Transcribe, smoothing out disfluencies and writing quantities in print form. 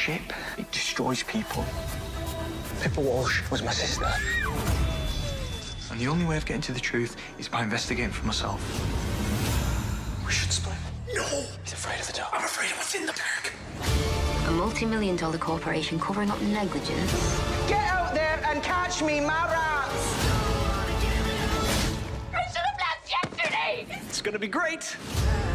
ship. It destroys people. Pippa Walsh was my sister. And the only way of getting to the truth is by investigating for myself. We should split. No! He's afraid of the dark. I'm afraid of what's in the dark. A multi-million-dollar corporation covering up negligence. Get out there and catch me, my rats! I should have left yesterday! It's gonna be great.